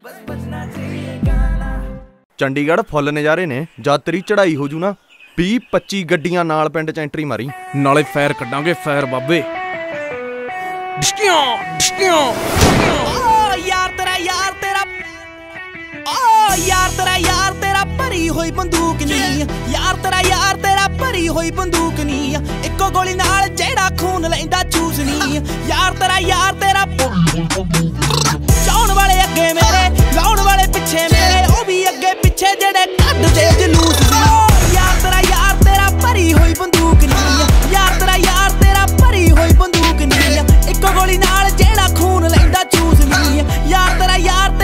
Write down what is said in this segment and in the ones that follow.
ਚੰਡੀਗੜ੍ਹ ਫੁੱਲ ਨਜ਼ਾਰੇ ਨੇ। ਜਦ ਤੇਰੀ ਚੜਾਈ ਹੋ ਜੂ ਨਾ 20-25 ਗੱਡੀਆਂ ਨਾਲ ਪਿੰਡ ਚ ਐਂਟਰੀ ਮਾਰੀ, ਨਾਲੇ ਫਾਇਰ ਕੱਢਾਂਗੇ ਫਾਇਰ ਬਾਬੇ। ਯਾਰ ਤੇਰਾ ਭਰੀ ਹੋਈ ਬੰਦੂਕ ਨੀ, ਯਾਰ ਤੇਰਾ ਭਰੀ ਹੋਈ ਬੰਦੂਕ ਨੀ, ਇੱਕੋ ਗੋਲੀ ਨਾਲ ਜਿਹੜਾ ਖੂਨ ਲੈਂਦਾ ਚੂਸ ਨੀ। ਯਾਰ ਤੇਰਾ ਚਾਉਣ ਵਾਲੇ ਅੱਗੇ ਮੇਰੇ, ਲਾਉਣ ਵਾਲੇ ਪਿੱਛੇ ਮੇਰੇ, ਉਹ ਵੀ ਅੱਗੇ ਪਿੱਛੇ ਜਿਹੜੇ ਕੱਢਦੇ ਜਲੂਸ ਨੀ। ਯਾਰ ਤੇਰਾ ਭਰੀ ਹੋਈ ਬੰਦੂਕ ਨੀ, ਯਾਰ ਤੇਰਾ ਭਰੀ ਹੋਈ ਬੰਦੂਕ ਨੀ, ਇੱਕੋ ਗੋਲੀ ਨਾਲ ਜਿਹੜਾ ਖੂਨ ਲੈਂਦਾ ਚੂਸ ਨੀ। ਯਾਰ ਤੇਰਾ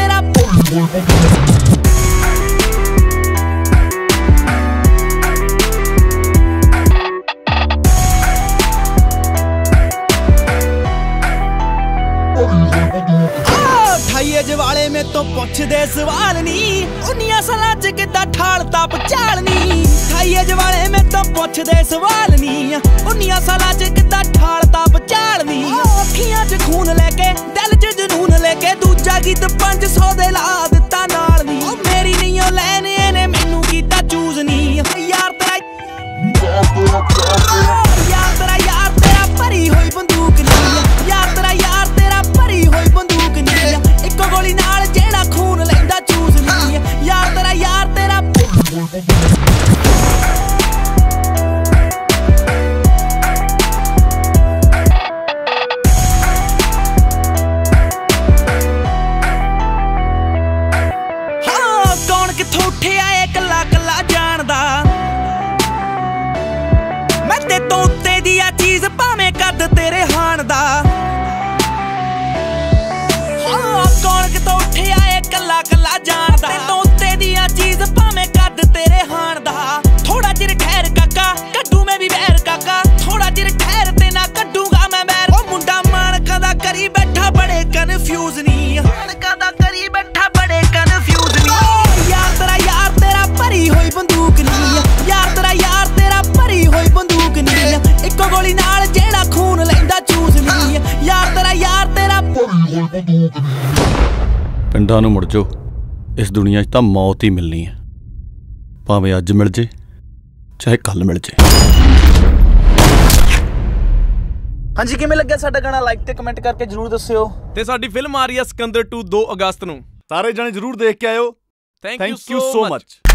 ਠਾਈਏ ਵਾਲੇ ਮੇਰੇ ਤੋਂ ਪੁੱਛਦੇ ਸਵਾਲ ਨੀ, 19 ਸਾਲਾਂ ਚ ਕਿੱਦਾਂ ਠਾਲਤਾ ਪਚਾਲ ਨੀ। ਠਾਈਏ ਵਾਲੇ ਮੇਰੇ ਤੋਂ ਪੁੱਛਦੇ ਸਵਾਲ ਨੀ, 19 ਸਾਲਾਂ ਚ ਕਿੱਦਾਂ ਠਾਲਤਾ ਪਚਾਲ ਨੀ। ਅੱਖੀਆਂ ਚ ਖੂਨ ਲੈ ਕੇ, ਦਿਲ ਚ ਜਨੂਨ ਲੈ ਕੇ, ਦੂਜਾ ਗੀਤ 500 ਦੇ ਲਾ ਦਿੱਤਾ ਨਾਲ ਨੀ। ਮੇਰੀ ਨਹੀਂ ਉਹ ਲੈਣੇ ਇਹਨੇ ਮੈਨੂੰ ਕੀਤਾ ਚੂਜ਼ ਨੀ। ਯਾਰ ਤੇਰਾ ਭਰੀ ਹੋਈ ਬੰਦੂਕ ਨੀ, ਯਾਰ ਤੇਰਾ ਭਰੀ ਹੋਈ ਬੰਦੂਕ ਨੀ, ਇੱਕੋ ਗੋਲੀ ਨਾਲ ਜਿਹੜਾ ਖੂਨ ਲੈਂਦਾ ਚੂਸ ਨੀ। ਯਾਰ ਤੇਰਾ ਹਾਂ ਕੌਣ ਕਿੱਥੋਂ ਉੱਠਿਆ ਏ ਕੱਲਾ ਕੱਲਾ ਜਾਣਦਾ। ਮੈਂ ਤੇ ਤੋਂ ਉੱਤੇ ਦੀ ਆ ਚੀਜ਼ ਭਾਵੇਂ ਕੱਦ ਤੇਰੇ ਹਾਣ ਦਾ। ਕੌਣ ਕਿਤੋਂ ਉੱਠਿਆ ਏ ਕੱਲਾ ਕੱਲਾ ਜਾਣਦਾ। ਤੋਂ ਉੱਤੇ ਦੀ ਆ ਚੀਜ਼ ਭਾਵੇਂ ਕੱਦ ਤੇਰੇ ਹਾਣ ਦਾ। ਥੋੜਾ ਚਿਰ ਠਹਿਰ ਕਾਕਾ ਕੱਢੂ ਮੈਂ ਵੀ ਵੈਰ ਕਾਕਾ, ਥੋੜਾ ਚਿਰ ਠਹਿਰ ਤੇ ਨਾ ਕੱਢੂਗਾ ਮੈਂ ਵੈਰ। ਉਹ ਮੁੰਡਾ ਮਾਣਕਾਂ ਦਾ ਕਰੀ ਬੈਠਾ ਬੜੇ ਕਨਫਿਊਜ਼ ਨੀ, ਮਾਣਕਾਂ ਦਾ ਕਰੀ ਬੈਠਾ ਬੜੇ ਕਨਫਿਊਜ਼ ਨੀ। ਯਾਰ ਤੇਰਾ ਭਰੀ ਹੋਈ ਬੰਦੂਕ ਨੀ, ਯਾਰ ਤੇਰਾ ਭਰੀ ਹੋਈ ਬੰਦੂਕ ਨੀ, ਇੱਕੋ ਗੋਲੀ ਨਾਲ ਜਿਹੜਾ ਖੂਨ ਲੈਂਦਾ ਚੂਸ ਨੀ। ਯਾਰ ਤੇਰਾ ਭਰੀ ਹੋਈ ਬੰਦੂਕ ਨੀ। ਪਿੰਡਾਂ ਨੂੰ ਮੁੜ ਜਾਓ, ਇਸ ਦੁਨੀਆ 'ਚ ਤਾਂ ਮੌਤ ਹੀ ਮਿਲਣੀ ਹੈ, ਭਾਵੇਂ ਅੱਜ ਮਿਲ ਜੇ ਚਾਹੇ ਕੱਲ ਮਿਲ ਜੇ। ਹਾਂਜੀ ਕਿਵੇਂ ਲੱਗਿਆ ਸਾਡਾ ਗਾਣਾ? ਲਾਈਕ ਤੇ ਕਮੈਂਟ ਕਰਕੇ ਜਰੂਰ ਦੱਸਿਓ। ਤੇ ਸਾਡੀ ਫਿਲਮ ਆ ਰਹੀ ਹੈ ਸਿਕੰਦਰ 2 2 ਅਗਸਤ ਨੂੰ। ਸਾਰੇ ਜਣੇ ਜ਼ਰੂਰ ਦੇਖ ਕੇ ਆਇਓ। Thank you so much.